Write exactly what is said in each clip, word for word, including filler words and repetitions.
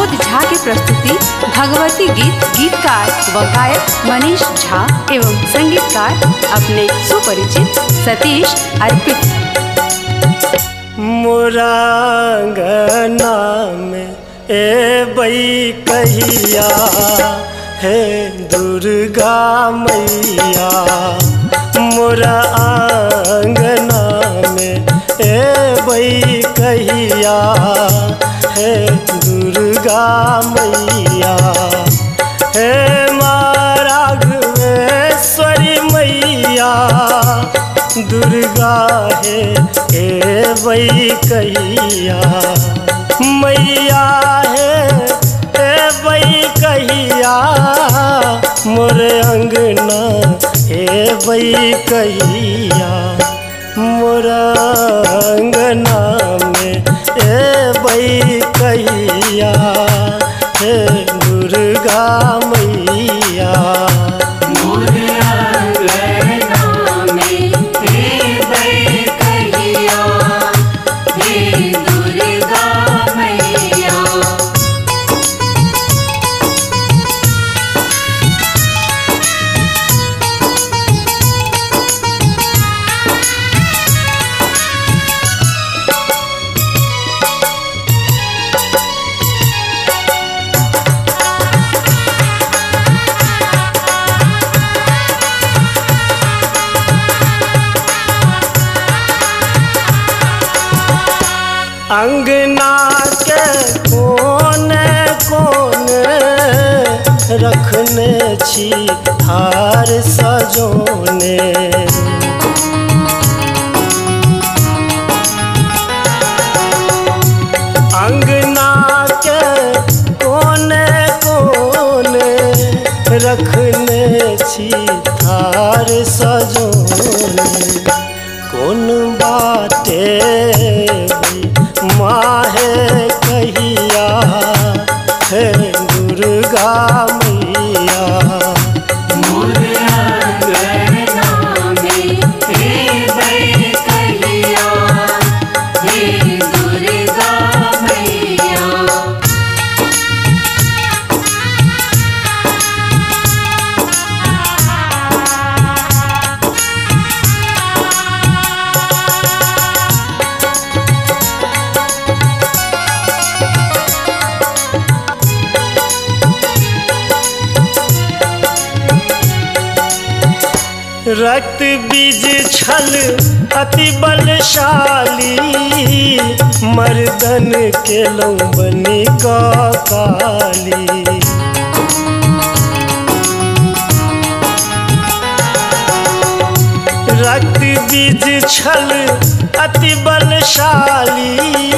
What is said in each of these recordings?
प्रमोद झा की प्रस्तुति भगवती गीत गीतकार व गायक मनीष झा एवं संगीतकार अपने सुपरिचित सतीश अर्पित। मोरांगना में ए बई कहिया है दुर्गा मैया, मोरा आंगना में ए बई कहिया है दुर्गा मैया, हे माँ राघवेश्वरी मैया दुर्गा है हे बई कहिया मैया है हे बई कहिया, मोरे अंगना हे बई कहिया, मोरा अंगना में ए बई कहिया हे दुर्गा मैया, मोरे अंगना में हे बई कहिया हे दुर्गा मैया। अंगना के कोने कोने रखने छी हार सजोने, अंगना के कोने कोने रखने छी हार सजोने, कौन बाटे माहे कहिया है दुर्गा मैया, मोरे अंगना में हे बई कहिया हे दुर्गा मैया। रक्त बीज छल अति बलशाली, मर्दन के लौबनी का काली, रक्त बीज छल अति बलशाली,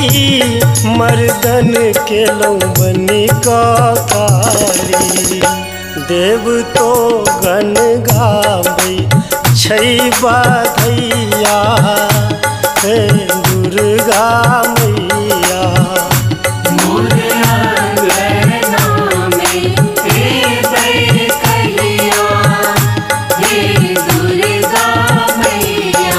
मर्दन के लौबनी का काली, देव तो गण गाबै छै बधैया हे दुर्गा मैया, मोरे अंगना में हे बई कहिया हे दुर्गा मैया।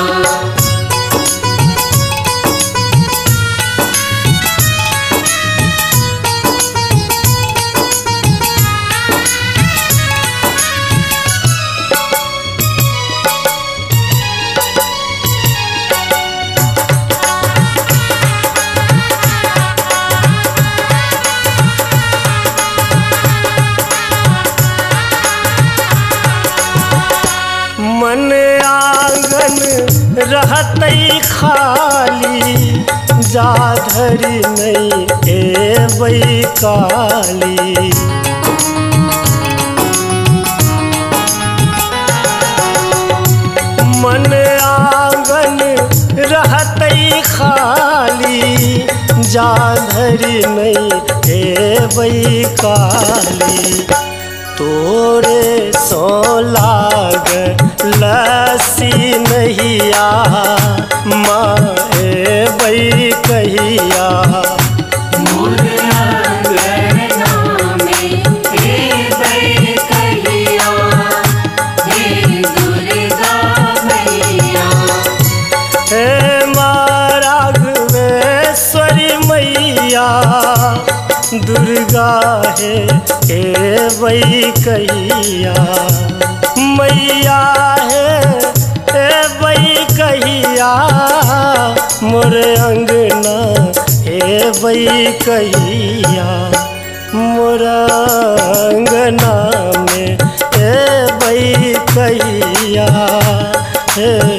मन आंगन रहतै खाली, जाधरी नहीं एबै काली, मन आंगन रहतै खाली, जाधरी नहीं एबै काली, तोरे सो लाग लसी नहिया माँ एबै कहिया, मोरे अंगना में हे बई कहिया हे दुर्गा मैया, हे माँ राघवेश्वरी मैया दुर्गा है ए वही कहिया मैया है ए वही कहिया मोर अंगना ए वही कहिया मोर अंगना में ए वही कहिया हे